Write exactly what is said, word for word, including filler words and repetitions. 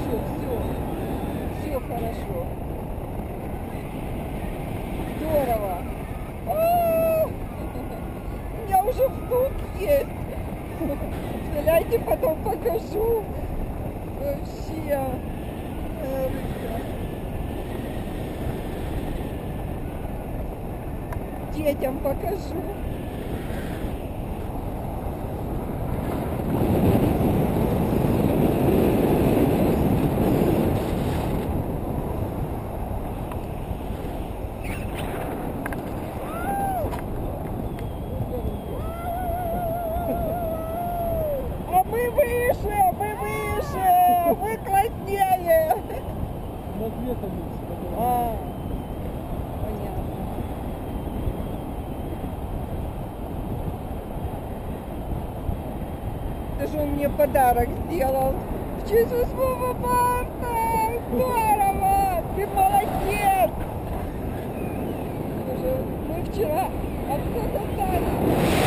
хорошо, все. Все хорошо. Здорово. А-а-а! У меня уже внук есть. Представляете, потом покажу. Вообще. Детям покажу. А мы выше, мы выше, мы класснее. А, понятно. Это же он мне подарок сделал в честь восьмого марта. Здорово! Ты молодец! Мы вчера, а кто-то так